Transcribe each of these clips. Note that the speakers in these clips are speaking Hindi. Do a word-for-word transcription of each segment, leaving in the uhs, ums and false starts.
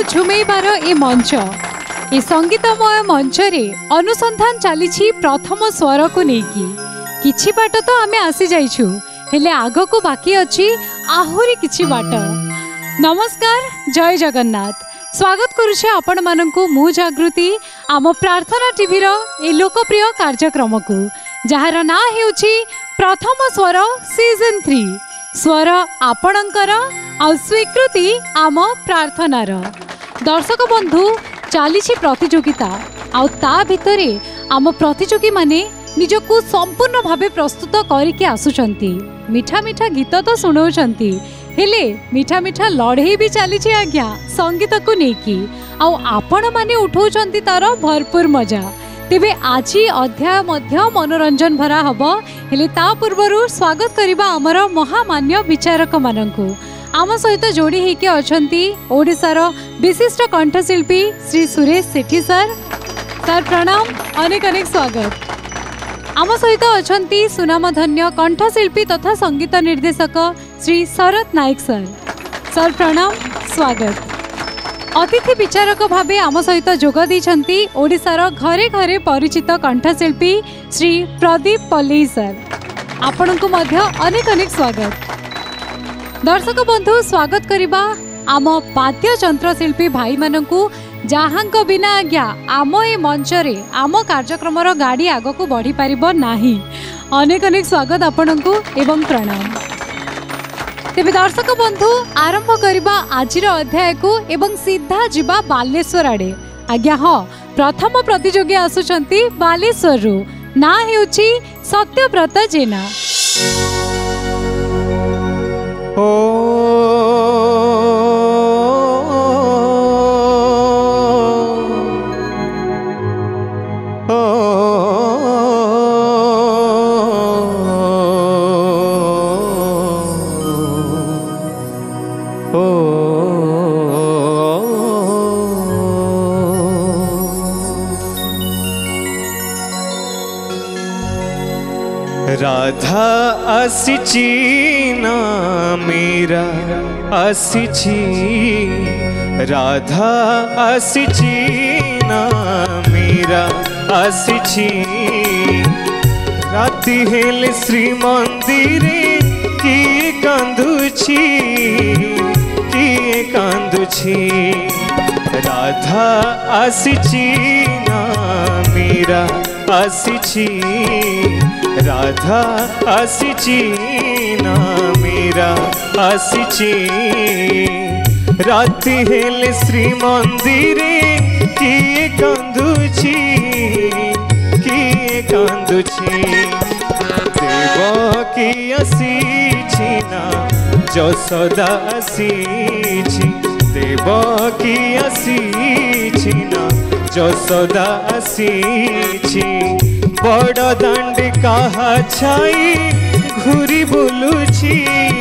झुमेबार ए मंच ए संगीतमय मंच रे अनुसंधान चली प्रथम स्वर को लेकिन किछि बाट तो आमे आसी जाइछु हेले आग को बाकी अछि आहुरी किछि बाट। नमस्कार, जय जगन्नाथ। स्वागत करुछे आपण माननकु मु जागृति आम प्रार्थना टीवी रो ए लोकप्रिय कार्यक्रम को जहार ना हेउछि प्रथम स्वर सीजन थ्री। स्वर आपणकर आ स्वीकृति आम प्रार्थनार। दर्शक बंधु चली प्रतियोगिता आ ता भितरे आम प्रतियोगी माने निजको संपूर्ण भावे प्रस्तुत करके आसुचंती। मीठा मीठा गीत तो सुनाउचंती हेले मीठा मीठा लड़े भी चली आज्ञा संगीत को लेकिन आउ आपण माने उठाउचंती तार भरपूर मजा। तेबे आज अध्याय मध्य मनोरंजन भरा हबो हेले ता पूर्वरु स्वागत करिबा हमर महामान्य विचारक माननकु। आम सहित जोड़ी होके अछंती ओडिशार विशिष्ट कंठशिल्पी श्री सुरेश सेठी सर। सर प्रणाम, अनेक अनेक स्वागत। आम सहित अछंती सुनामधन्य कंठशिल्पी तथा संगीत निर्देशक श्री शरद नायक सर। सर प्रणाम, स्वागत। अतिथि विचारक भावे आम सहित जोग दैछंती ओडिशार घरे घरे परिचित कंठशिल्पी श्री प्रदीप पल्ली सर। आपनकु मध्य अनेक अनेक स्वागत। दर्शक बंधु स्वागत करिबा आम वाद्य यंत्रशिल्पी भाई मानकु जहांक बिना आज्ञा आम ए मंच रे आम कार्यक्रम गाड़ी आग को बढ़ी पारिबो नाही। अनेक अनेक स्वागत आपनकु एवं प्रणाम। तेबे दर्शक बंधु आरंभ करिबा आजिर अध्याय को एवं सीधा जिबा बालेश्वर आडे। आज्ञा हाँ, प्रथम प्रतियोगी आसुचंती बालेश्वर रु। ना हेउची सत्यव्रत जेना। ओ राधा आसिची ना मेरा आसिची, राधा आसिची ना मेरा आसिची। राति हेले श्री मंदिरे किए कांदुची किए कांदुची। राधा आसिची ना मेरा आसिची, राधा आसिची ना मेरा आसिची। राति हेले श्री मंदिरे किए कांदुची किए कांदुची। देवकी आसिची ना यशोदा आसिची, देवकी आसिची ना यशोदा आसिची। बड़ दांडी कहा छाई घूरी बुलुची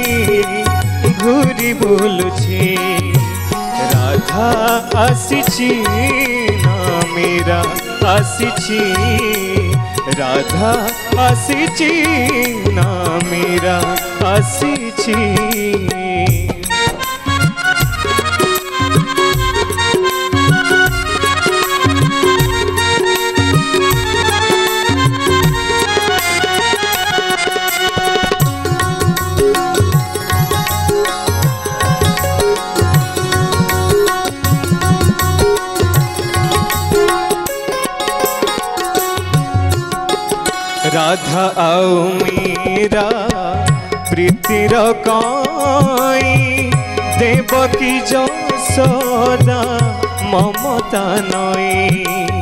घूरी बुलुची। राधा आसिची ना मेरा आसिची, राधा आसिची ना मेरा आसिची। राधा आउ मीरा प्रीतिर कई, देवकी यशोदा ममता नई।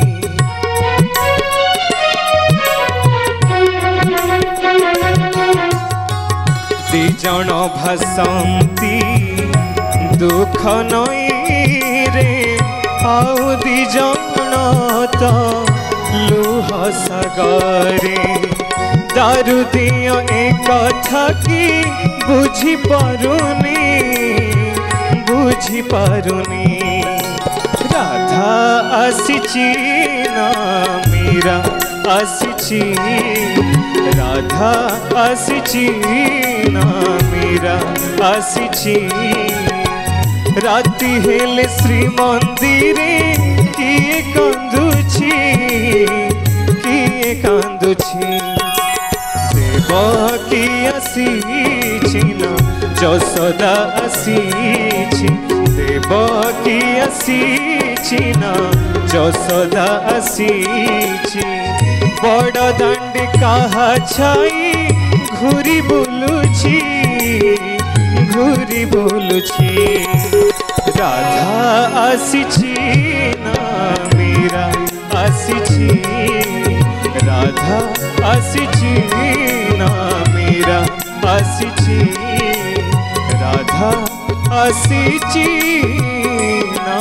दी जन भासंती दुख नई रे, आउ दी जन तो लुह सागरे। दारु दियो एक कथा की बुझी पारुनी बुझी पारुनी। राधा आसिची ना मेरा आसिची, राधा आसिची ना मेरा आसिची। राति हेले श्री मंदिरे किए कांदुछि किए कांदुछि देवकी आसीछि ना जशोदा आसीछि देवकी आसीछि ना जशोदा आसीछि बड़ दांडी काहा छाई घूरी बुलुछि घूरी बुलुछि राधा आसीछि ना मीरा आसीछि राधा आसीछि ना मीरा आसीछि राधा आसीछि ना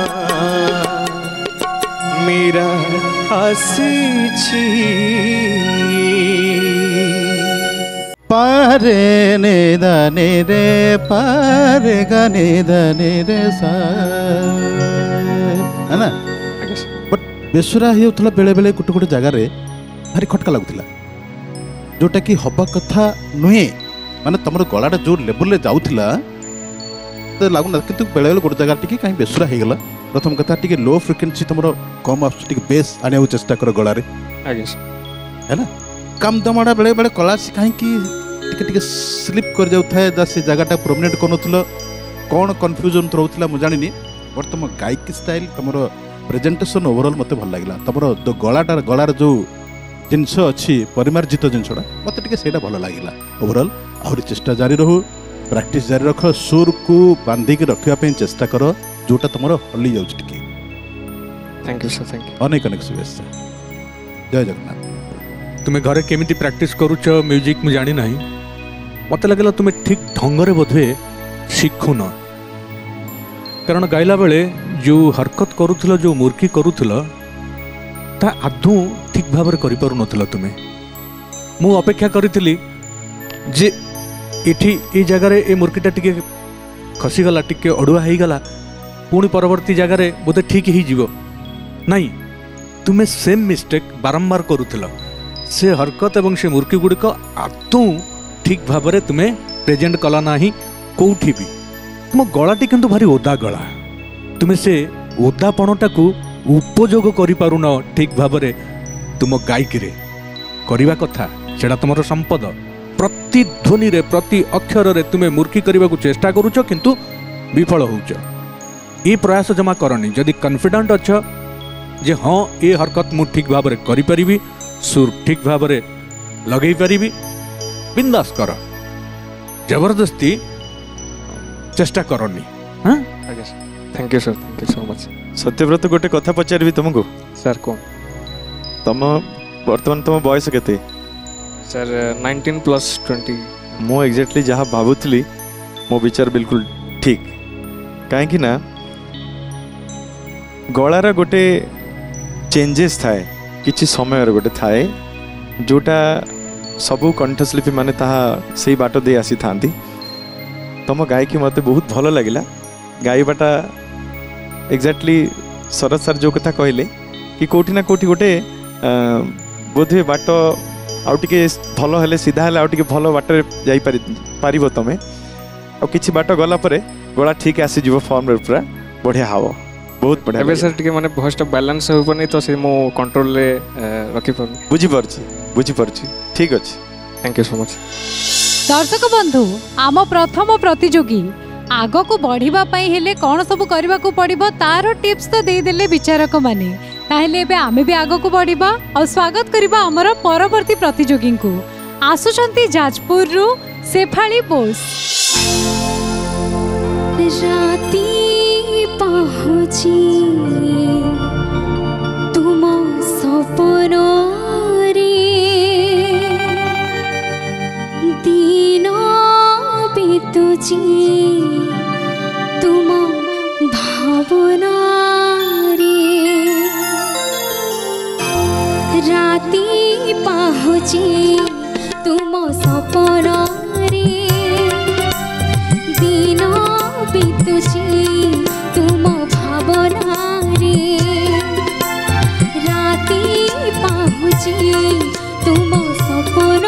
मीरा आसीछि पारे ने दाने रे पारे गाने दाने रे सा है ना बट बेसुरा ही होता बेले बेले गोटे गोटे जगार भारी खटका लगुला जोटा कि हवा कथा नुहे माने तुम गलाटा जो लेवल जाऊला तो लगुना कि बेले बेले गोटे जगह टी कहीं बेसुरा हो गला प्रथम कथा टी लो फ्रिक्वेन्सी तुम कम आस बेस आने चेष्टा कर गलार है ना कम दमड़ा बेले बेले कला से कहीं टिके स्लीप कर जाए से जगह प्रोमिनेट कर कौन कन्फ्यूजन रोला मुझे जानी बट तुम गायकी स्टाइल तुम प्रेजेंटेशन ओवरऑल मत भल लगे तुम जो गलाटा गलार जो जिनस अच्छी परिमार्जित जिनसा मत टे भल लगे ओवरऑल आहरी चेष्टा जारी रहू प्रैक्टिस जारी रख सुर को बांधिक रखापी चेष्टा कर जोटा तुम हली जाऊँ टे thank you sir thank you अनेक अनेक शुभेच्छा जय जगन्नाथ तुम्हें घरे केमिति प्रैक्टिस करुच म्यूजिक मु जानी नहीं मत लगला तुम्हें ठीक ढंग बोधे शिखुन कारण गाइला बेले जो हरकत करुल जो मूर्खी करुल ता आदू ठीक भाव में कर तुम्हें मु अपेक्षा करी जे इठी ए जगार ए मूर्खीटा टिके खसीगला टिके अड़ुआ हो गला पुणी परवर्ती जगार बोधे ठीक हो नाई तुम्हें सेम मिस्टेक बारंबार करुल से हरकत एवं से मूर्खी गुड़िक आदू ठीक भाव में तुम्हें प्रेजेंट कला ना ही कौटी भी तुम गलाटी किंतु भारी ओदा गला तुम्हें से ओदापणटा को उपयोग करिपारुन ठीक भाव में तुम गायकी रे करवा कथा सेटा तुमर संपद प्रति ध्वनि रे प्रति अक्षर रे तुम्हें मूर्खी करने को चेष्टा करुच किंतु विफल होउच ये प्रयास जमा करनी जदि कॉन्फिडेंट अच्छ जे हाँ ये हरकत मु ठीक भाव में करि परिबी सुर ठीक भाव में लगे पारि बिंदास कर जबरदस्ती चेष्टा करनी हाँ thank you sir thank you so much Satyabrata गोटे कथा पचारि तुमको सर कौन तुम बर्तमान तुम बयस केते सर नाइंटीन प्लस ट्वेंटी मु एक्जेक्टली जहाँ भावुली मो विचार बिल्कुल ठीक कहीं ना गलार गोटे चेंजेस थाए किछि समय गोटे थाए जोटा सबू कंठशिल्पी माने ताहा से बाट दे आसी थांती तुम गायकी मत बहुत भल लगिला गायबाटा एक्जाक्टली शरद सर जो कथा कहले कि कोठी ना कोठी गोटे बोधे बाट आउ टिके भल हेले सीधा हेले आउ टिके भल बाटरे जाई पारि पारिबो तमे आ किछि बाट गला परे गला ठीक आसी जीवो फॉर्म रे पूरा बढ़िया हावो बहुत बढ़िया एबे सर टिके माने वॉइस टा बैलेंस हो पनी तो से मो कंट्रोल ले रखि पर बुझी परछि बुझी परछि ठीक अछि थैंक यू सो मच दर्शक बंधु आम प्रथम प्रतियोगी आग को बढ़िबा पई हेले कोन सब करबा को पड़िबो तारो टिप्स तो दे देले विचारक माने ताहेले एबे आमे भी आग को बढ़िबा और स्वागत करबा हमर परवर्ती प्रतियोगी को आसुचंती जाजपुर रु सेफाली बोस राती पहुँची तुम सपन दिन बीतुची तुम भावना राती पहुँची तुम सपन दिन बीतुची तुम भावना राती पहुँची तुम सपन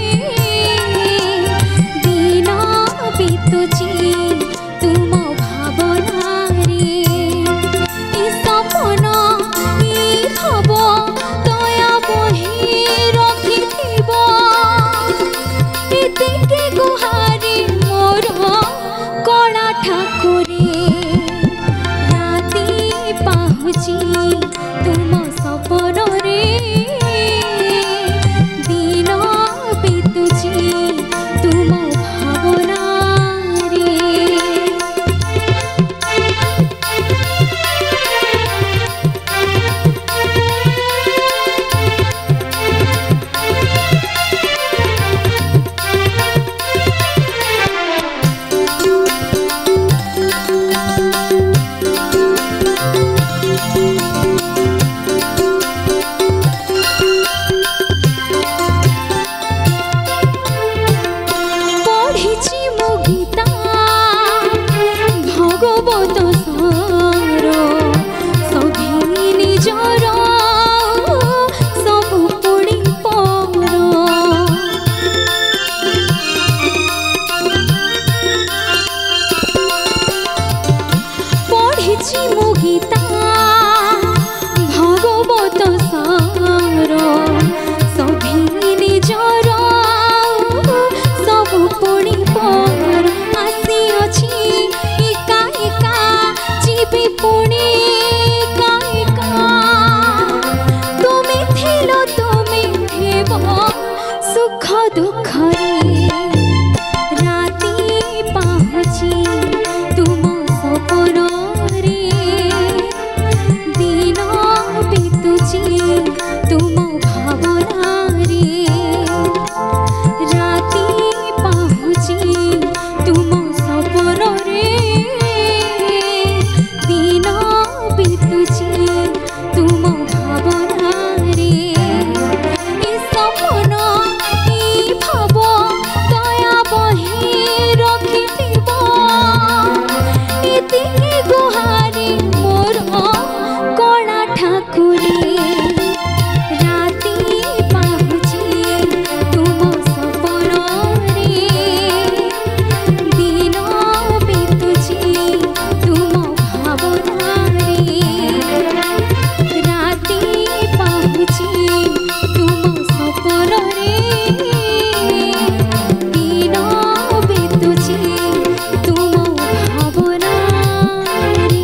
दिन बीतुची तुम भावना ଭାବ ଦୟା ବହି ରଖିଥିବ ଏତିକି ଗୁହାରି ମୋର କଳା ଠାକୁରେ ରାତି ପାହୁଛି ତୁମ ସପନରେ ଦିନ ବିତୁଛି ତୁମ ଭାବନାରେ ପଢ଼ିଛି ମୁଁ ଗୀତା ଭଗବତ ସାର ସଭି ନିଜର ସବୁ ପୋଡ଼ି ପର ପଢ଼ିଛି ମୁଁ ଗୀତା ଭଗବତ ସାର ସଭି ନିଜର ସବୁ ପୋଡ଼ି ପର ଆସିଅଛି ଏକା ଏକା ଯିବି ପୁଣି ଏକା ଏକା ତୁମେ ଥିଲ ତୁମେ ଥିବ ସୁଖ ଦୁଃଖରେ ରାତି ପାହୁଛି ତୁମ ସପନରେ ଦିନ ବିତୁଛି ତୁମ ଭାବନାରେ ରାତି ପାହୁଛି ତୁମ ସପନରେ ଦିନ ବିତୁଛି ତୁମ ଭାବନାରେ ଏ ସପନ ଏ ଭାବ ଦୟା ବହି ରଖିଥିବ ଏତିକି ଗୁହାରି ମୋର କଳା ଠାକୁରେ ରାତି ପାହୁଛି ତୁମ ସପନରେ ଦିନ ବିତୁଛି ତୁମ ଭାବନାରେ ରାତି ପାହୁଛି ତୁମ ସପନରେ ଦିନ ବିତୁଛି ତୁମ ଭାବନାରେ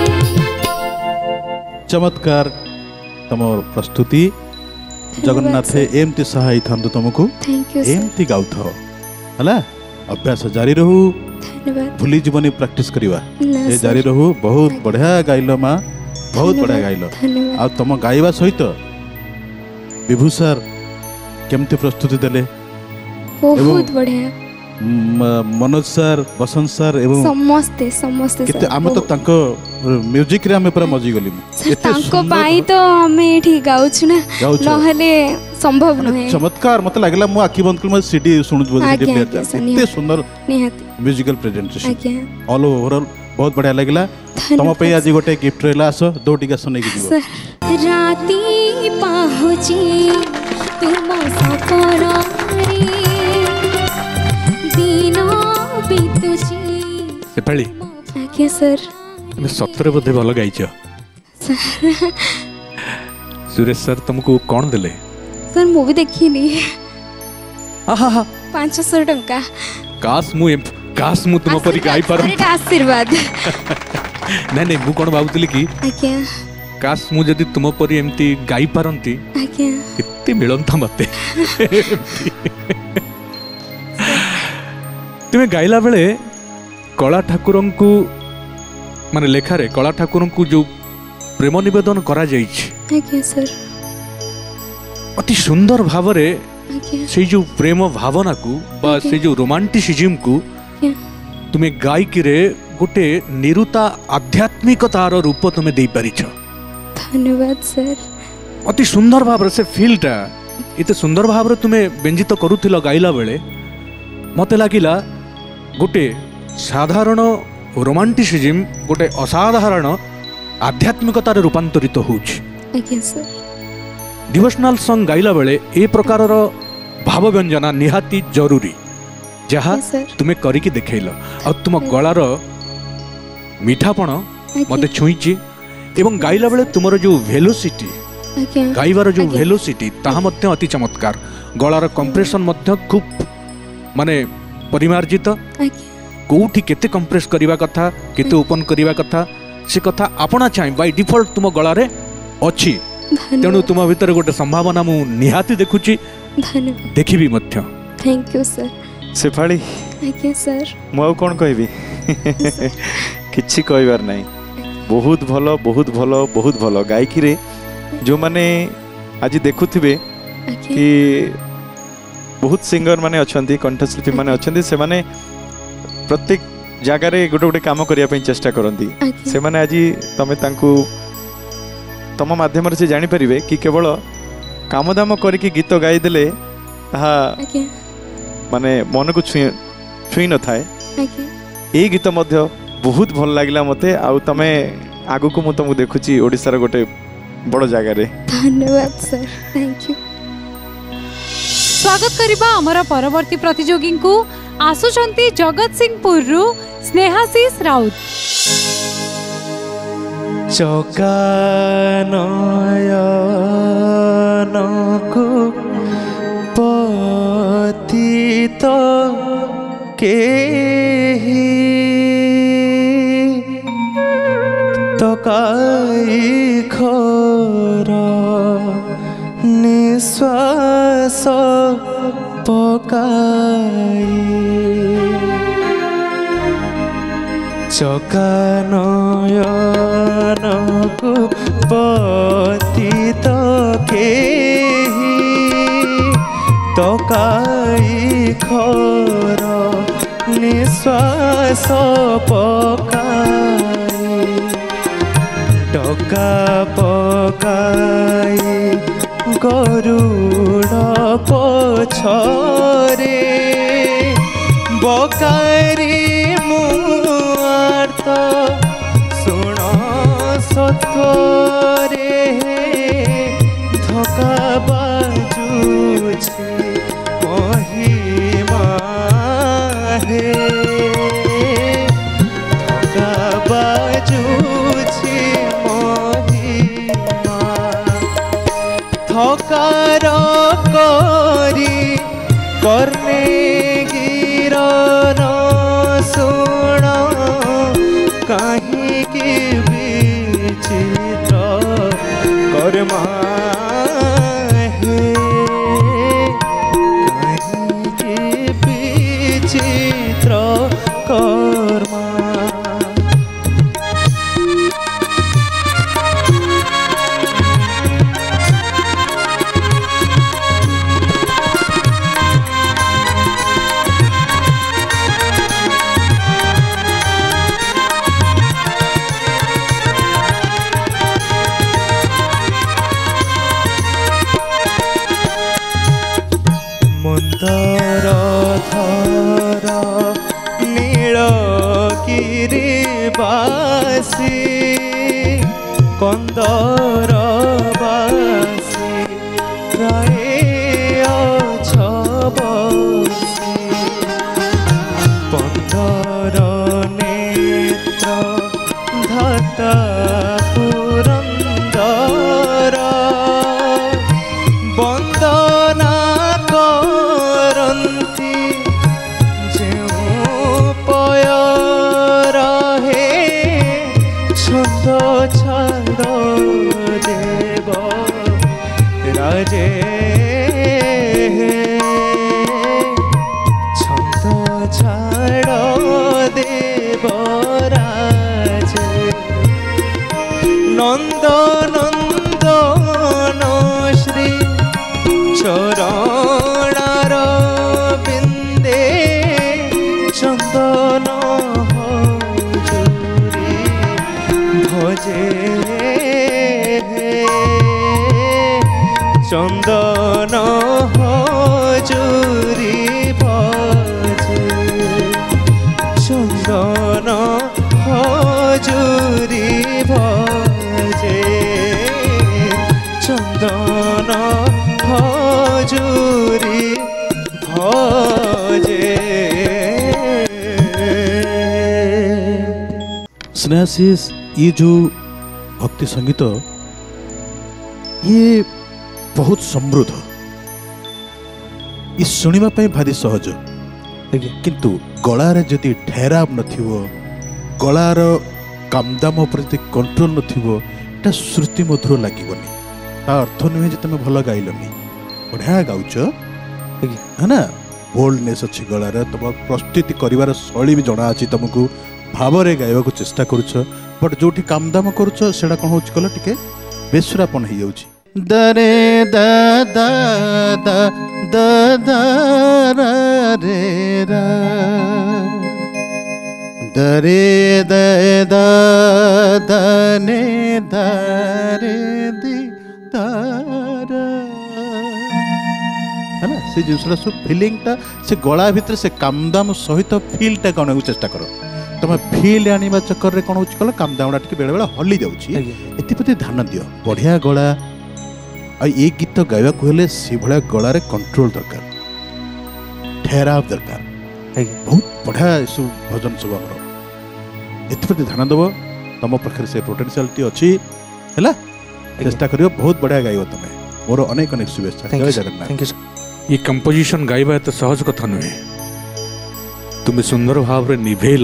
चमत्कार तम प्रस्तुति जगन्नाथ एमती सहाय थांतु तुमको थैंक यू सर एमती गाउथ हला अभ्यास जारी रहू धन्यवाद भूली जीवनी प्रैक्टिस करिवा ना ए सर। जारी रहू बहुत बढ़िया गाइलो माँ बहुत बढ़िया गाइलो धन्यवाद आ तुम गाइबा सहित विभू सर केमती प्रस्तुति देले बहुत बढ़िया म- मनोज सर बसंत सर एवं ସମସ୍ତେ ସମସ୍ତେ केते sir, आम तो ବହୁତ- तांको म्यूजिक रे आमे पूरा मजी गली sir, ତାଙ୍କ ପାଇଁ ତ ଆମେ ଏଠି ଗାଉଛୁ ନା ଗାଉଛ। ନହେଲେ ସମ୍ଭବ ନୁହେଁ चमत्कार मत लागला मु आखि बंद कर सीडी सुनु सीडी आज्ञा, प्लेयर आज्ञा, सर, इतने निहाती। सुंदर ନିହାତି म्यूजिकल प्रेजेंटेशन ଆଜ୍ଞା ऑल ओवरऑल बहुत बढ़िया लागला तम पे आज गोटे गिफ्ट रहला आसो दो टिका सुने की जीवो sir, ରାତି ପାହୁଛି ତୁମ ସପନରେ ଦିନ ବିତୁଛି ସେପାଳି ଆଜ୍ଞା ସାର୍ ତମେ ସତରେ ବୋଧେ ଭଲ ଗାଇଛ ସୁରେଶ ସାର୍ ତମକୁ କ'ଣ ଦେଲେ ସାର୍ ମୁଁ ବି ଦେଖିନି ଆହା ହା ପାଞ୍ଚଶହ ଟଙ୍କା କାସ୍ ମୁଁ ଏମ୍- କାସ୍ ମୁଁ ତୁମ ପରି ଗାଇ ପାରନ୍ତି ଏଇଟା ଆଶୀର୍ବାଦ ନାଇଁ ନାଇଁ ମୁଁ କ'ଣ ଭାବୁଥିଲି କି ଆଜ୍ଞା କାସ୍ ମୁଁ ଯଦି ତୁମ ପରି ଏମିତି ଗାଇ ପାରନ୍ତି ଆଜ୍ଞା କେତେ ମିଳନ୍ତା ମତେ ତୁମେ ଗାଇଲା ବେଳେ କଳା ଠାକୁରଙ୍କୁ ମାନେ ଲେଖାରେ କଳା ଠାକୁରଙ୍କୁ ଯୋଉ ପ୍ରେମ ନିବେଦନ କରାଯାଇଛି ଆଜ୍ଞା ସାର୍ ଅତି ସୁନ୍ଦର ଭାବରେ ଆଜ୍ଞା ସେଇ ଯୋଉ ପ୍ରେମ ଭାବନାକୁ ବା ଆଜ୍ଞା। ସେଇ ଯୋଉ ରୋମାଣ୍ଟିସିଜିମକୁ ଆଜ୍ଞା ତୁମେ ଗାଇକିରେ ଗୋଟେ ନିରୁତା ଆଧ୍ୟାତ୍ମିକତାର ରୂପ ତୁମେ ଦେଇପାରିଛ ଧନ୍ୟବାଦ ସାର୍ ଅତି ସୁନ୍ଦର ଭାବରେ ସେ ଫିଲ୍ଟା ଏତେ ସୁନ୍ଦର ଭାବରେ ତୁମେ ବ୍ୟଞ୍ଜିତ କରୁଥିଲ ଗାଇଲା ବେଳେ ମୋତେ ଲାଗିଲା ଗୋଟେ ସାଧାରଣ ରୋମାଣ୍ଟିସିଜିମ୍ ଗୋଟେ ଅସାଧାରଣ ଆଧ୍ୟାତ୍ମିକତାରେ ରୂପାନ୍ତରିତ ହେଉଛି ଆଜ୍ଞା ସାର୍ डिवोशनाल सॉन्ग गाइला बेले ए प्रकारर भाव व्यंजना निहाती जरूरी जहाँ Yes, sir. तुम्हें करिकी देखैल आ तुम गलार मीठापण आज्ञा। मते छुईची एवं गाइला बेले तुमर जो वेलोसिटी आज्ञा गाइबार जो आज्ञा। वेलोसिटी ताहा मध्य अति चमत्कार गलार कंप्रेशन मध्य खूब माने परिमार्जित आज्ञा कोठी केते कंप्रेस करिवा कथा केते ओपन करिवा कथा से कथा आपना चाहे बाय डिफॉल्ट तुम गलारे अछि तेणु धन्यवाद तुम भीतर गोटे संभावना मु निहाती देखुची धन्यवाद देखिबी मध्य थैंक यू सर शेफाली आज्ञा सर मु आउ कौन कहबी किछि कहबार नहीं बहुत भलो बहुत भलो बहुत भलो गायकी रे जो माने आज देखुथिबे आज्ञा कि बहुत सिंगर माने अछंती कंठशिल्पी माने अछंती से माने प्रत्येक जगार गोटे गोटे काम करने चेष्टा करती आज्ञा से माने आज तमे तांकु तम माध्यम से जानी परिबे कि केवल काम दाम करके गीत गाई देले ताहा आज्ञा माने मन को छुई छुई न थाए आज्ञा ए गीत मध्य बहुत भल लागला मते आउ तमे आगु को मु तुमको देखुची ओडिसा रो गोटे बड़ जगह रे धन्यवाद सर थैंक यू स्वागत करिबा हमर परवर्ती प्रतियोगी को आसुचंती जगत सिंहपुर रु स्नेहाशीष राउत चौका नयनको पतित केही तकाई खर निश्वास पकाई चका नयनको पतित केही तकाई खर निश्वास पकाई टका पकाई गरुड़ पछरे बकारी मुआर्त सुण सत्वरे धका बाजुछे महिमा हे धका बाजुछे महिमा थकार करी करने गिरन सुण कहीं की विचित्र कर्मा हे कहीं की विचित्र कर्मा मन्दर धर नीलगिरी बासी कंदर बासी प्राय छबसी पंदर नेत्र धाता पुरंदर बंदना करती जो पय रहे छंद छाड़ देव राजे छंद छाड़ देव राजे नंद नंदन श्री चरणार बिंदे चंदन हजूरी भजे चंदन हजूरी भजे चंदन हजूरी भजे चंदन हजूरी भजे स्नेहाशीष ये जो भक्ति संगीत ये बहुत समृद्ध ये सुनिबा पई भारी सहज किंतु गलार जदि ठहराव नथिवो गलार कामदाम उपर जदि कंट्रोल नथिवो एटा श्रुति मधुर लागिबनी ता अर्थ नुहे जे तुम भल गाइलनी बढ़िया गाउच है ना बोल्डनेस अच्छी गलार तुम प्रस्तुति करिवार शैली भी जଣା अछि तुमको भावरे गाइबा को चेष्टा करूछ बट जोठी कामदाम करूछ सेडा कोन होछ कल टिके बेसुरापन हो जाउछि दरे द द द द द रे रा दरे द द द ने द रे दि द है ना से जिनसला सब फीलिंग टा से गला भीतर से कामदाम सहित फील टा कोन को चेष्टा करो तुम फील आनिबा चक्कर रे कोन होछ कल कामदामडा टिके बेले बेले हल्ली जाउछि एतिपति ध्यान दियो बढ़िया गला आ ये गीत गाइबा को हेले से भला गला रे कंट्रोल दरकार ठहराव दरकार बहुत बढ़िया सब भजन सब हमर एतिपति ध्यान देबो तुम प्रकार से पोटेंशियलिटी अछि हैला चेष्टा करियो बहुत बढ़िया गाइबो तमे मोर अनेक अनेक शुभेच्छा जय जगन्नाथ थैंक यू ये कंपोजिशन गाइबा एत सहज कथा नुहे तुम सुंदर भाव रे निभेल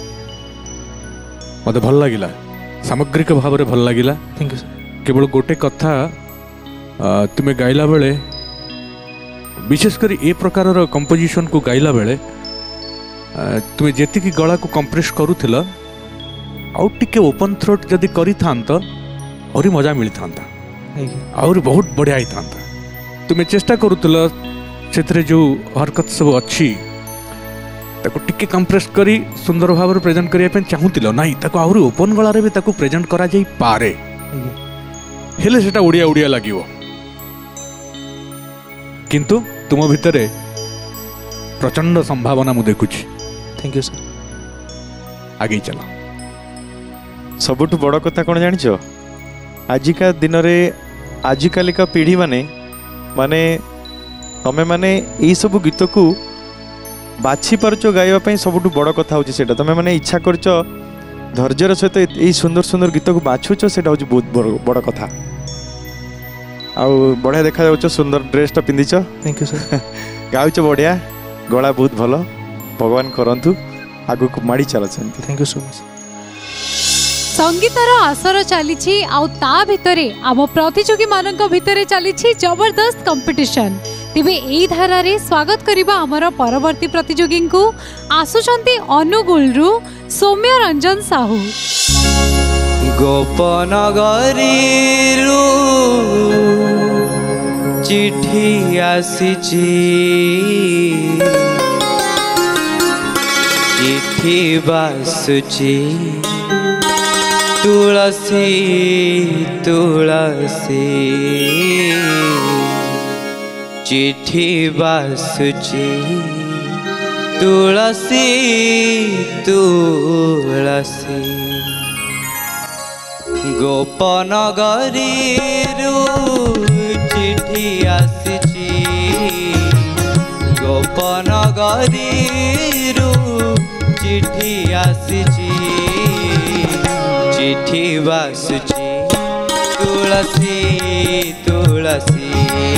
मत भल लगिला सामग्रिक भाव रे भल लगिला थैंक यू सर केवल गोटे कथा तुम्हें गाइला बेले विशेषकर ए प्रकार कंपोजिशन को गाइला बेले तुम्हें जेति की गला को कंप्रेस करूथिल आउ टिके ओपन थ्रोट जदि करि थांत और मजा मिली थांता और बहुत बढ़िया ही थांता तुम्हें चेष्टा करूथिल सेथरे जो हरकत सब अच्छी ताको टिके कंप्रेस करी सुंदर भाव में प्रेजेंट करिया पे चाहूतिल नाही ताको आउर ओपन गला रे भी ताको प्रेजेंट करा जाई पारे हेले सेटा ओडिया ओडिया लागिवो किंतु तुम भितरे प्रचंड संभावना मु देखुछि थैंक यू सर आगे चला सबुठ बड़ कथा कौन जानिछ आजिका दिन रे आजिकालिका पीढ़ी माने माने तमे माने यही सब गीत को बाछि पारछ गाइबा सबुठ बड़ कथा होछि सेटा तमे माने इच्छा करछ धैर्यर सहित यही सुंदर सुंदर गीत को बाछुछ सेटा होछि बहुत बड़ कथा आउ बढ़िया देखा जाउछ सुंदर ड्रेस टा पिंधिछ थैंक यू सर गाउछ बढ़िया गला बहुत भल भगवान करंतु आगु को माड़ी चलछंती थैंक यू सो मच संगीतर आसर चली आउ ता भितरे आम प्रतियोगी मानक भितरे चली जबरदस्त कंपटीशन तेबे एई धारा रे स्वागत करिबा हमर परवर्ती प्रतियोगी को आसुचंती अनुगुल रु सौम्य रंजन साहू गोपनगरी रु चिठी आसीची चिठी बासुची तुलसी तुलसी चिठी बासुची तुलसी तुलसी गोपनगरी चिठी आसीची गोपनगरी चिठी आसीची चिठी बासुची तुलसी तुलसी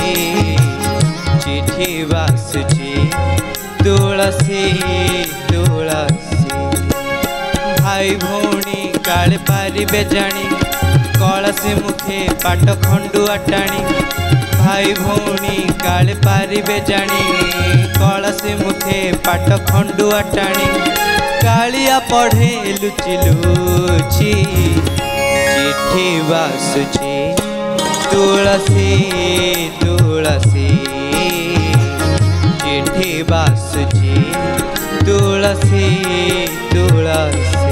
चिठी बासुची तुलसी तुलसी भाई भौणी काले पारिबे जानी कलसी मुखे पाट खंडुआ टाणी भाई भौणी काले पारिबे जानी कलसी मुखे पाट खंडुआ टाणी कालिया पढ़े लुचि लुचि चिठी बासुची तुलसी तुलसी चिठी बासुची तुलसी तुलसी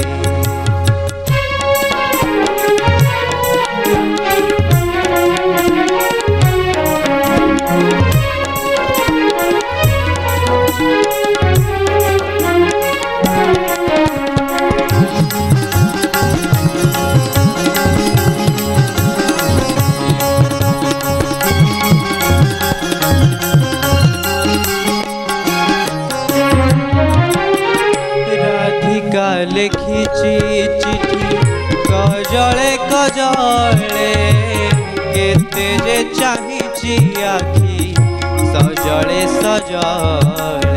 लिखिची चिठी कजले कजले केते चाहिए आखि सजले सजले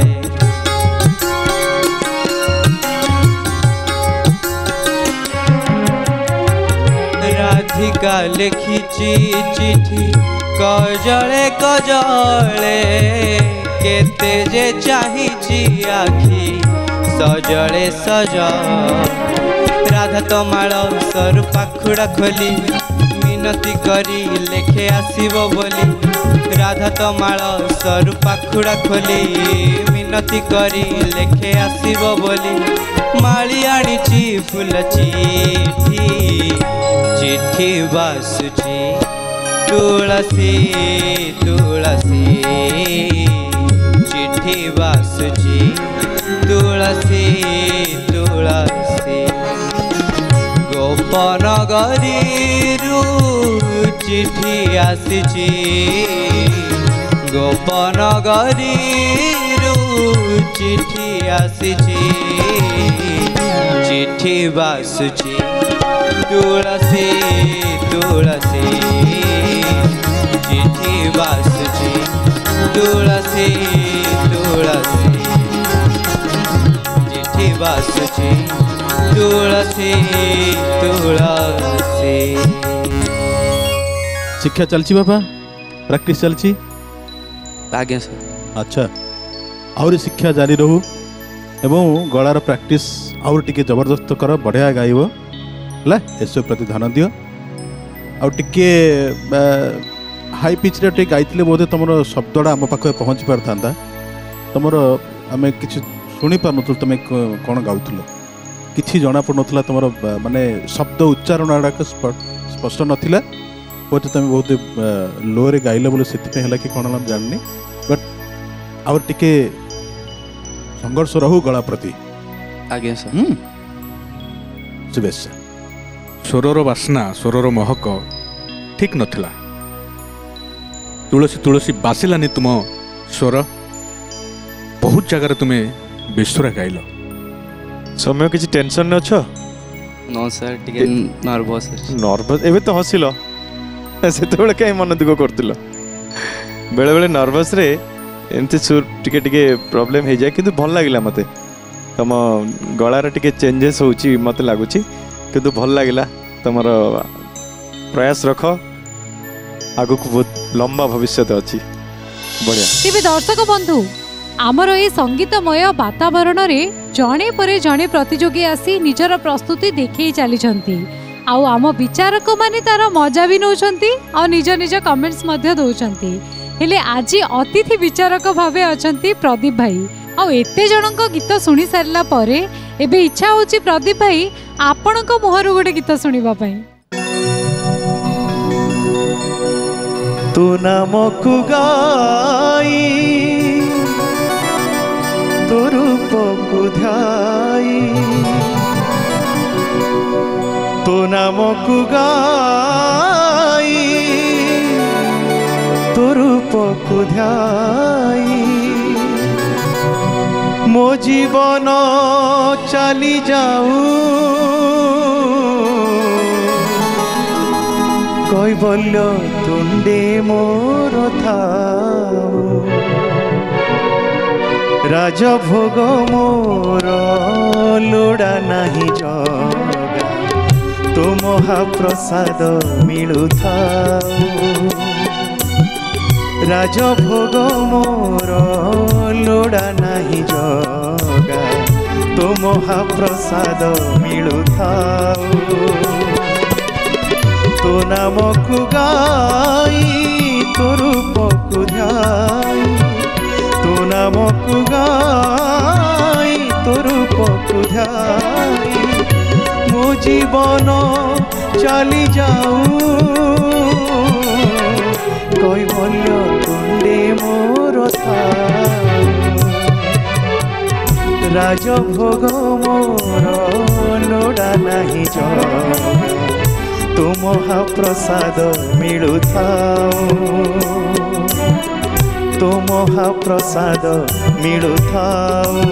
राधिका लिखिची चिठी कजले कजले केते जे चाहिए आखि सजले सजले राधा तमाल सर पाखुड़ा खोली मिनती करी लेखे आसीबो बोली राधा तमाल सर पाखुड़ा खोली मिनती करी लेखे आसीबो बोली माली आनीची फूल चिठी चिठी बासुची तुलसी तुलसी चिठी बासुची तुलसी तुलसी गोपनगरी चिठी आसीची गोपनगरी चिठी आसीची चिठी बासुची तुलसी तुलसी चिठी बासुची तुलसी तुलसी चिठी बासुची तुलसी तुलसी शिक्षा चलची बाबा प्रैक्टिस चलची आज्ञा सर अच्छा आउरी शिक्षा जारी रहू एवं गଳାର प्रैक्टिस आउर टिके जबरदस्त कर बढ़िया गाइब है एसो प्रति ध्यान दियो आउ टिके हाई पिच रे टिके गाइथिले बोधे तुम शब्दटा आम पाखे पहुँची पार था तुम आम कि शुणी पार नुल तुम कौन गाउल कि जना पड़ना तुम माने शब्द उच्चारण गुड़ाक स्पष्ट नाला बोधे तुम बहुत लो रे गाइल बोले से कि कौन जाननी बट आउर टिके संघर्ष रहू गला प्रति आज्ञा सर शुभेच्छा स्वरर बास्ना स्वरर महक ठीक नथिला तुलसी तुलसी बासिलानी तुम स्वर बहुत जगह तुम्हें विश्वरा गाइल समय किसी टेंशन न अच्छो नो सर टिके नर्वस नर्वस एबे तो हसिल से तो कहीं मन दुख करतिल बेले बेले नर्वस रे एमती सुर टिके टिके प्रॉब्लम हो जाए किंतु भल लगिला मते तुम गଳାर टिके चेंजेस होची मते लागुची किंतु भल लगिला तुमर प्रयास रख आगु को बहुत लंबा भविष्य अच्छी बढ़िया तेबे दर्शक बंधु आमर ए संगीतमय वातावरण रे जणे परे जणे प्रतियोगी आसी निजर प्रस्तुति देखै चली छंती आउ आम विचारक माने तार मजा भी नौछंती आ निज निज कमेंट्स मध्य दौछंती हेले आज अतिथि विचारक भावे अछंती प्रदीप भाई आ एते जनक गीत सुनी सारला परे एबे इच्छा होची प्रदीप भाई आपणक मुहर गोटे गीत सुनिबा पई तू नामक गाई तो रूप को ध्याई तो नामक गाई तो रूप को ध्याई मो जीवन चली जाऊ कैबल्य तुंडे मोर थाऊ राजभोग मोर लोड़ा नहीं जगा तो महाप्रसाद मिलू थाऊ राजभोग मोर लोड़ा नहीं जगा तो महाप्रसाद मिलू थाऊ तो नामक गाई तो रूप को ध्याई तो नामक गाई तो रूप को ध्याई मो जीवन चली जाऊ कैबल्य तुंडे मोर थाऊ राजभोग मोर लोड़ा नहीं जगा तो महाप्रसाद मिलू थाऊ तो महाप्रसाद मिलू थाऊ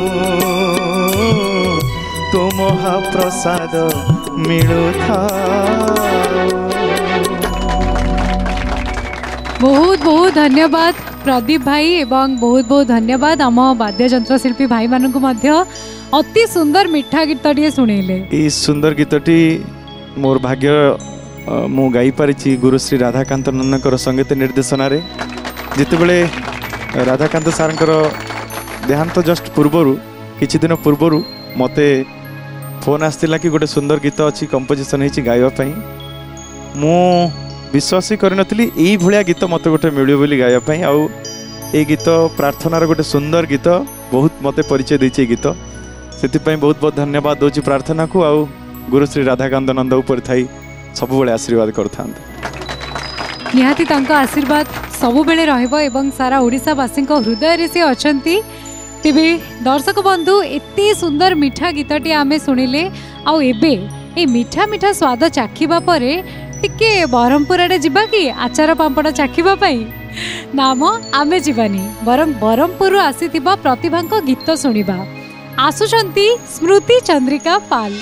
तो महाप्रसाद मिलू थाऊ बहुत बहुत धन्यवाद प्रदीप भाई एवं बहुत बहुत धन्यवाद आम वाद्ययंत्र शिल्पी भाई मानक मध्य अति सुंदर मिठा गीतटे शुणेले। ये सुंदर गीतटी मोर भाग्य मु गाई पारिछि गुरुश्री राधाकांत नंदनकर संगीत निर्देशना रे जिते बळे राधाकांत सारंकर देहांत जस्ट पूर्वरु किछि दिन पूर्वरु मते फोन आसतिला कि गोटे सुंदर गीत अच्छी कंपोजिशन होती गाइबा पई मु विश्वास ही करनथली एई भलिया गीत मते गोटे मिलियो बोली गाइबा पई आउ ए गीत प्रार्थनार गोटे सुंदर गीत बहुत मते परिचय दैछि गीत सेति बहुत बहुत धन्यवाद दोची प्रार्थना को आउ गुरुश्री राधाकांत नंद ऊपर थाई सब बेले आशीर्वाद करथांत निहाती तांका आशीर्वाद सब बेले रहइबो एवं सारा ओडिसावासी हृदय रे से अछंती। तेबे दर्शक बंधु एते सुंदर मिठा गीतटी आमे सुनिले आउ एबे ए मिठा मिठा स्वाद चाखिबा परे टिके बरहमपुर आडे जिबा कि आचार पांपड़ चाखिबा पई नाम आमे जिबानी बरं बरहमपुर आसीथिबा प्रतिभांक गीत सुनिबा आसुचंती स्मृति चंद्रिका पाल।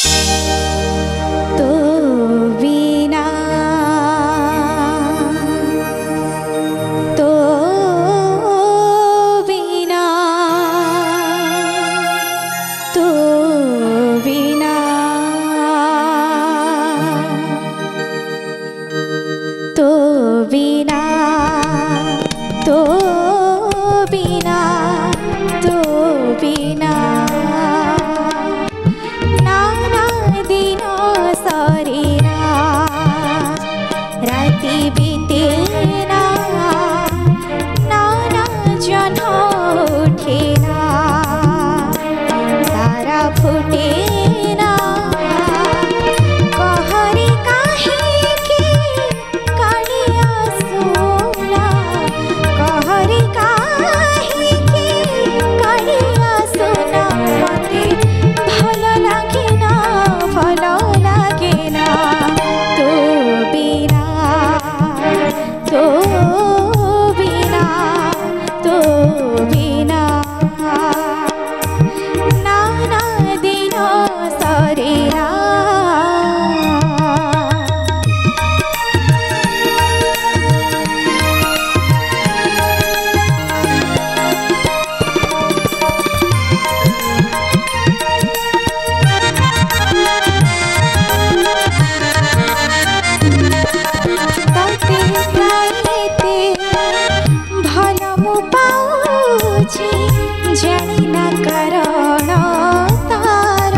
तो बिना तो बिना तो बिना तो बिना तो बिना तो बिना नाना दिन सरीना राति बीतेना नाना जन उठेना तारा फुटेना कहरी काहे के कालिया सोना कहरी काहे के कालिया सोना मते भल लागेना भल लागेना तो बिना तो बिना तो बिना नाना दिन सरीरा तते गाइते भल मु पाउछि जानि ना कारण तार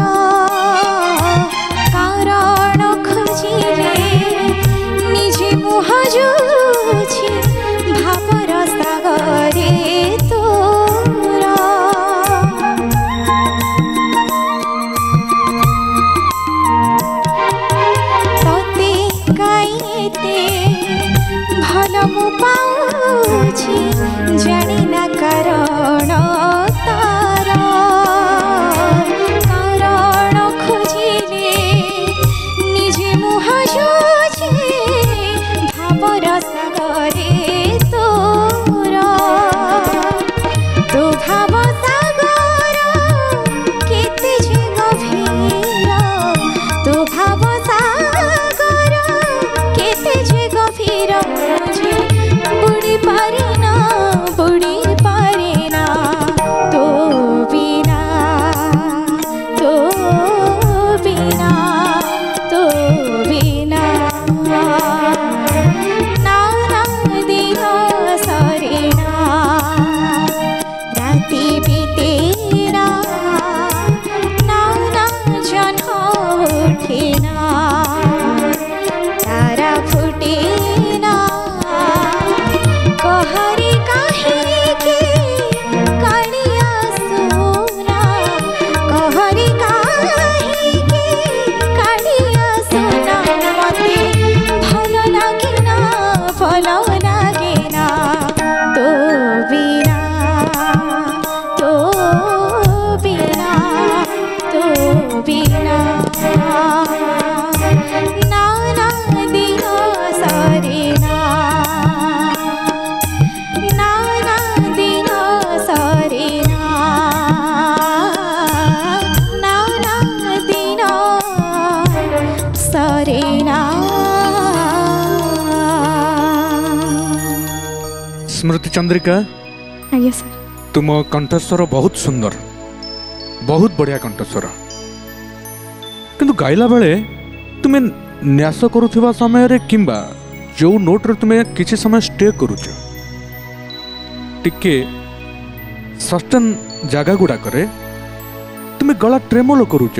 कारण खोजिले निजे मु हजुछि भावर सागरे तोर तते गाइते भल मु पाउछि जानि ना कारण तार स्मृति चंद्रिका आज्ञा सर तुम कंठस्वर बहुत सुंदर बहुत बढ़िया कंठस्वर किंतु गाइला बेले तुम्हें न्यास करुवा समय रे किंबा जो नोट रे तुम्हें किसी समय स्टे करुच टिके सस्टेन जगह गुड़ाक तुम्हें गला ट्रेमोलो करुच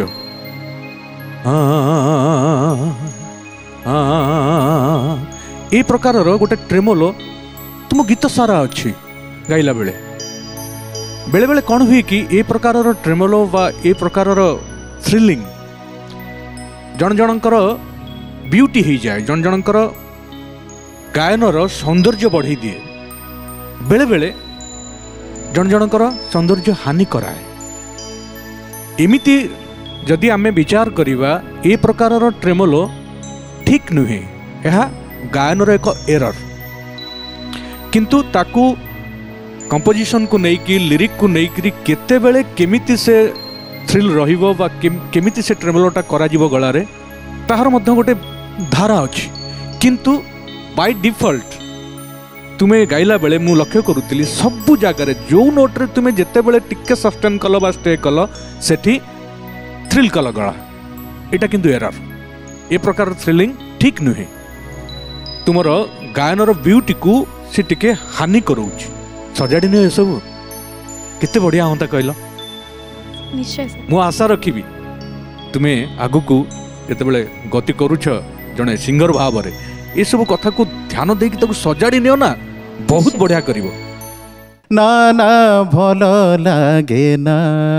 ए प्रकार गोटे ट्रेमोलो तुम गीत सारा अच्छी गाइला बेले बेले बेले कौन हुए कि ए प्रकार ट्रेमोलो वा ए प्रकार थ्रिलिंग जन जनकर ब्यूटी हो जाए जन जनकर गायनर सौंदर्य बढ़ी दिए बेले बेले जन जनकर सौंदर्य हानि कराए एमिति जदि आमे विचार करिवा ए प्रकार ट्रेमोलो ठीक नुहे यह गायनर एक एरर किंतु ताकू कंपोजिशन को लेकिन लिरिक को लेकिन केते बेले केमिति से थ्रिल रहिबो बा केमिति से ट्रेमोलोटा करा जिवो गलारे ताहार मध्य गोटे धारा अच्छी किंतु बाय डिफॉल्ट तुम्हें गाइला बेले मु लक्ष्य करुली सबु जगार जो नोट्रे तुम्हें जिते बेले टिके सस्टेन कल बा स्टे कल सेठी थ्रिल कल गला एटा किंतु एरर ए प्रकार थ्रिलिंग ठीक नुहे तुमर गायनर ब्यूटी को से टिके हानि करोच सजाड़ी नुहे सब केते बढ़िया होता कहल निश्चय सर मु आशा रखी तुम्हें आगु को जिते गति करुछ जड़े सिंगर भाव में ये सब कथा को ध्यान देकी ताको सजाड़ी नियो ना बहुत बढ़िया करिवो ना ना भल लागे ना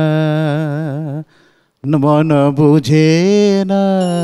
न मन बुझे ना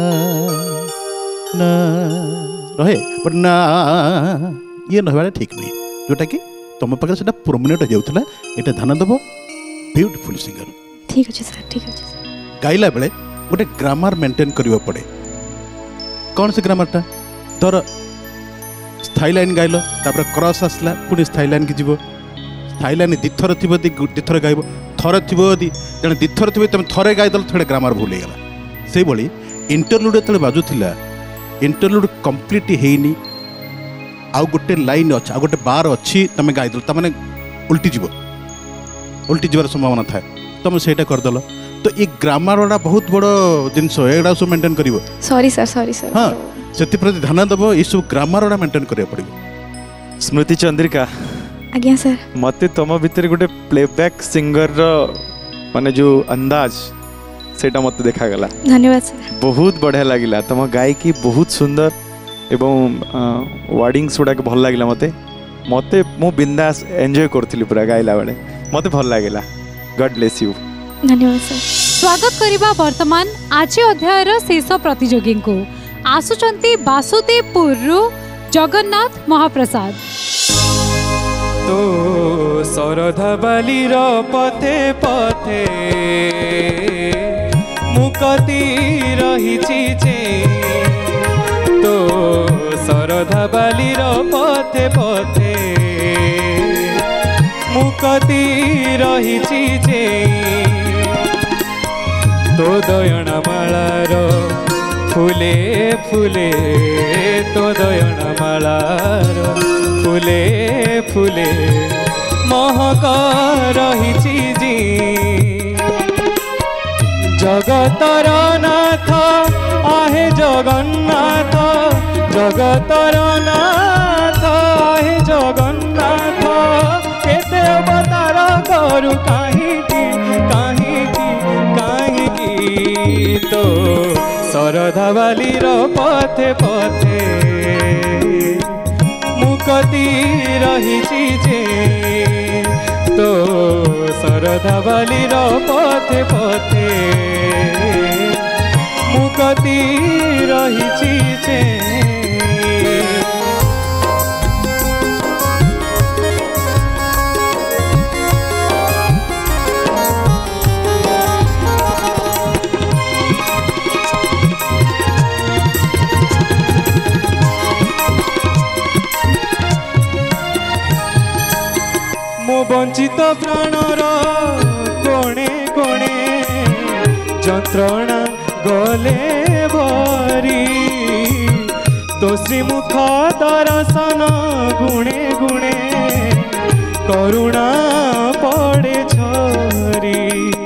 ना रहे बट ना ये ना ठीक नहीं जोटा कि तुम पाखे से परमानेंट हो जाऊला ये ध्यान देव ब्यूटीफुल सिंगर ठीक अच्छे सर ठीक अच्छे सर गाइला बेले गोटे ग्रामर मेंटेन करने पड़े कौन से ग्रामरटा धर स्थायी लाइन गाइल तापर क्रॉस आसला पुणी स्थायी लाइन की जीव स्थायी लाइन दिथर थी दिथर गाइब थरे थी जन दिथर थी तुम थरे गाइदेल थोड़े ग्रामर भूल हो गला से भाई इंटरलूड जो बाजुला इंटरलूड कंप्लीट होनी आउ गोटे लाइन अच्छे आउ गोटे बार अच्छी तुम गाइदेल तमें उल्टी जीव उल्टी जीवार संभावना थाए तुम सेटा करदेल तो ये ग्रामर वाला बहुत बड़ जिनस एगुड़ा सब मेंटेन कर सॉरी सर सॉरी सर हाँ से ध्यान देव ये सब ग्रामर वाला मेंटेन करा पड़ो स्मृति चंद्रिका आज्ञा सर मते तुम भितर गोटे प्लेबैक सिंगर रो माने जो अंदाज सेटा मते देखा गला धन्यवाद सर बहुत बढ़िया लागिला तुम गायकी बहुत सुंदर एवं वार्डिंग्स गुड़ा भल लागिला मते मते मु बिंदास एंजॉय करथिली पूरा गाइला बेले मते भल लागिला गॉड ब्लेस यू धन्यवाद सर स्वागत करिबा वर्तमान आज अध्यायर शेष प्रतियोगी को आसुचंती वासुदेवपुर रु जगन्नाथ महाप्रसाद तो सरधा बालीर पथे पथे मुकती रहिछि जे तो सरधा बालीर पथे पथे मुकती रहिछि जे तो दयना मालार फुले फुले तो दयना मालार फुले फुले महक रहिछि जी जगतर नाथ आहे जगन्नाथ जगतर नाथ आहे जगन्नाथ केते अवतार करू काहीकि काहीकि काहीकि तो सरधा बालीर पथे पथे मुकती रहिछि जे तो सरधा बालीर पथे पथे मुकती रहिछि जे वंचित प्राणर कोणे कोणे जंत्रणा गले भरी तो श्रीमुख दर्शन गुणे गुणे କରୁଣା ପଡ଼େ ଝରି।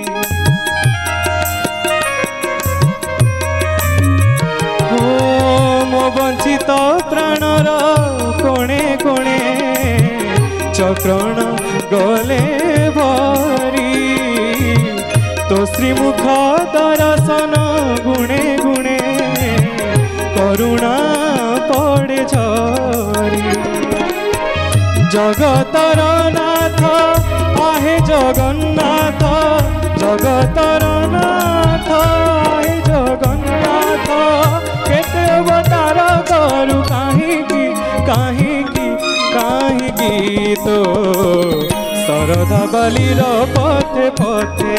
ଓ ମୋ ବଞ୍ଚିତ ପ୍ରାଣର କୋଣେ କୋଣେ ଚକ୍ରଣ ଗଲେ ଭରି। तो श्रीमुख दर्शन गुणे गुणे करुणा पड़े झरी। जगतर नाथ आहे जगन्नाथ, जगतर नाथ आहे जगन्नाथ। केते अवतार करू काहींकी काहींकी काहींकी तो शरधा बालीर पथे पथे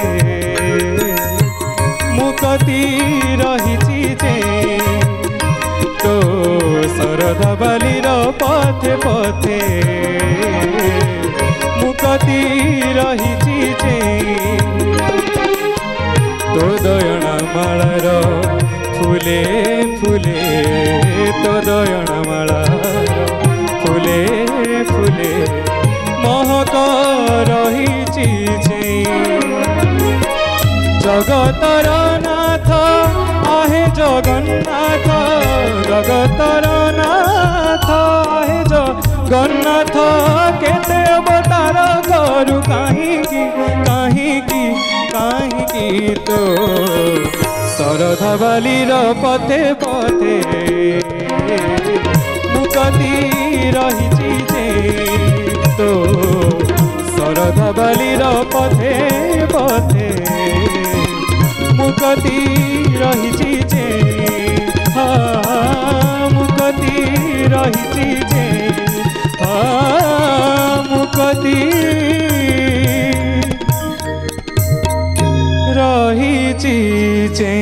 मुकती रहिछि जे। तो शरधा बालीर पथे पथे मुकती रहिछि जे। तो दयना मालार फुले फुले, तो दयना मालार फुले फुले महक रहिछि जे। जगतर नाथ आहे जगन्नाथ, जगतर नाथ आहे जगन्नाथ। केते अवतार करू काहींकी काहींकी काहींकी तो शरधा बालीर पथे पथे मुकती रहिछि जे। तो शरधा बालीर पथे पथे मुकती रहिछि जे। हा मुकती रहिछि जे, हा मुकती रहिछि जे।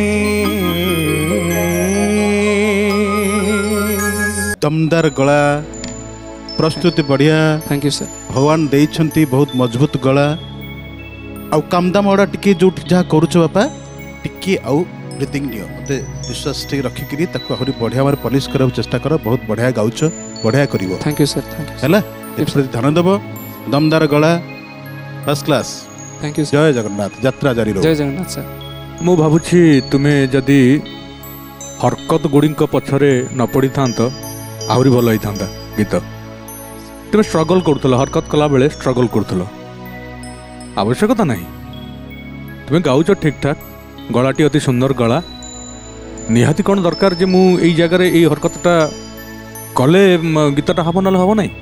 दमदार गला, प्रस्तुति बढ़िया। Thank you sir. भगवान देइछंती बहुत मजबूत गला। आउ कामदाम ओडा टिके जो जहाँ करूछ बापा टिके आउ ब्रीथिंग नियो। मते विश्वास टिके रखिकरी ताको आहुरी बढ़िया मार पॉलिश करब चेष्टा कर। बहुत बढ़िया गाउछ, बढ़िया करिवो। Thank you sir. Thank you हैला एप्रति ध्यान देबो। दमदार गला, first class. Thank you sir. जय जगन्नाथ। यात्रा जारी रहो। जय जगन्नाथ सर। मु भाबुछि तुमे जदि हरकत गुड़िक पछरे न पड़ी थांत आहुरी भल होई थांता गीत। तुम स्ट्रगल करुल, हरकत कला बेले स्ट्रगल करुल, आवश्यकता नहीं। तुम गाउच ठीक ठाक, गलाटी अति सुंदर गला। निहाती कौन दरकार जे मु एई जगह एई हरकतटा कले गीतटा हम ना हम ना।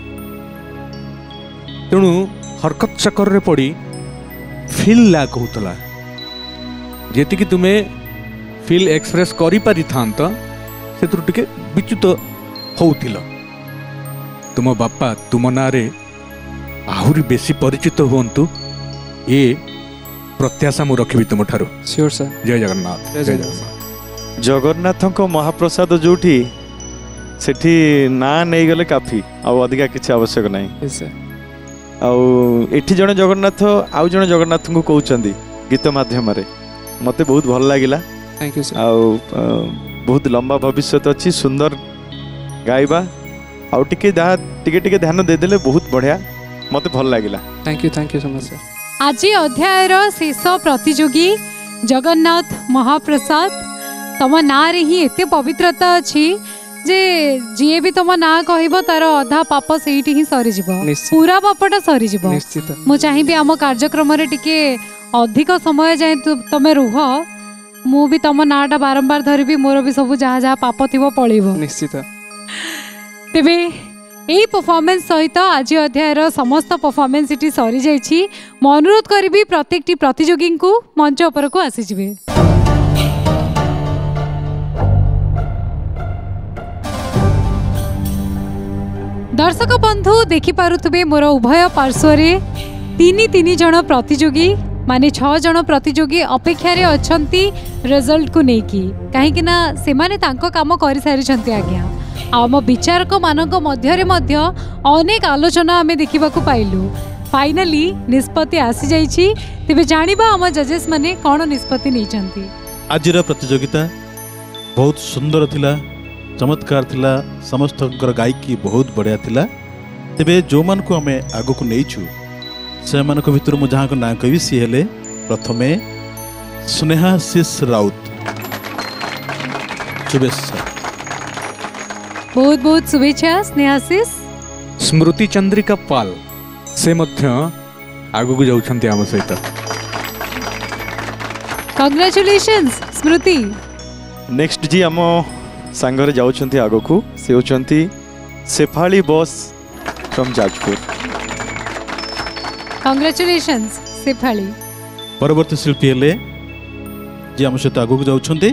तेणु हरकत चक्कर रे पड़ी फील लैक होतला। जेतिकी तुमे फील एक्सप्रेस करि पारि थांत सेतु टिके विच्युत होउतिल। तुम बापा तुम नारे आहुरी बेसी परिचित हुंतु ये प्रत्याशा मु रखिबी तुम ठारो। Sure sir. जय जगन्नाथ। जय जगन्नाथ। जगन्नाथ महाप्रसाद जोठी सेठी ना नहीं गले काफी, आउ अधिका किसी आवश्यक नहीं। Yes sir. आउ एठी जने जगन्नाथ आउ जने जगन्नाथ को कहउचंदी गीत माध्यम रे मते बहुत भल लागिला। Thank you sir. आउ बहुत लंबा भविष्य अच्छी, सुंदर गाइबा आउ टिके दा टिके टिके ध्यान दे देले बहुत बढ़िया, मते भल लागिला। Thank you thank you so much sir. आज अध्यायर शेष प्रतियोगी जगन्नाथ महाप्रसाद। तम ना रे ही एते पवित्रता अच्छी जे जी भी तुम ना कहब तार अधा पाप सेठी ही सरी जीव, पूरा पापटा सरी जीव। निश्चित। मु चाहिए आम कार्यक्रम रे टिके अधिक समय जाए तमे रुह, मु भी तुम नाटा बारंबार धरबी, मोर भी सब जहाँ जहाँ पाप थी पलैब। निश्चित। तेबे यही परफॉर्मेंस सहित आज अध्यायर समस्त परफॉर्मेंस इटी सरी जाइछि। मु अनुरोध करी प्रत्येक प्रतियोगी को मंच उपर को आसी जिवे। दर्शक बंधु देखि पारुथबे मोर उभय पार्श्वरे तीन तीन जन प्रतियोगी माने छह जन प्रतियोगी अपेक्षा रे अछंती रिजल्ट को नेकी, कहीं ना से माने तांको काम करि सारी छंती। आज्ञा आम विचारक मानक मध्य रे मध्य अनेक आलोचना आमे देखिबा को पाइलु। फाइनली निष्पत्ति आसी जाइछि। तेबे जानिबा आम जजेस माने कोन निष्पत्ति नै छंती। आजिर प्रतियोगिता बहुत सुंदर थिला, चमत्कार थिला, समस्त गायकी बहुत बढ़िया थिला। तेबे जो मान को हमें आगो को नहींछु से भितर मुझे जहाँ ना कही सी हेले प्रथमे स्नेहाशीष राउत। शुभेच्छा। बहुत बहुत शुभेच्छा स्नेहाशीष। स्मृति चंद्रिका पाल से मध्य आगु को जाउछंती आम सहित। कांग्रेचुलेशंस स्मृति। नेक्स्ट जी आम सांगरे जाउछंती आगो को से होछंती शेफाली बॉस फ्रॉम जाजपुर। कांग्रेचुलेशंस शेफाली। परवर्ती शिल्पी हेले जी आम सहित आगो को जाउछंती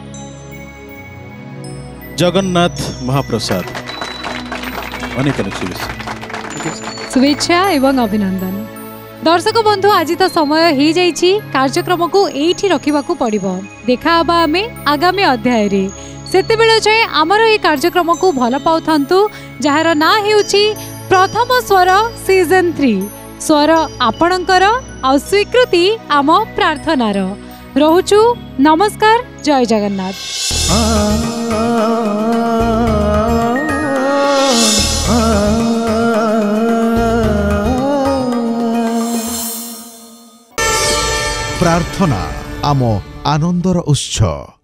जगन्नाथ महाप्रसाद। अनेक अनेक शुभेच्छा। शुभेच्छा एवं अभिनंदन। दर्शक बंधु आज तो समय हो जाइछि कार्यक्रम को एठी रखिबाकू पड़िबो। देखा हबा आमे आगामी अध्याय रे। सेते बेले जाय हमर ए कार्यक्रम को भल पाउथंतु जहार ना हेउछि प्रथम स्वर सीजन थ्री। स्वर आपणकर आ स्वीकृति आम प्रार्थनार। रहुछु नमस्कार। जय जगन्नाथ। प्रार्थना आम आनंदर उत्सव।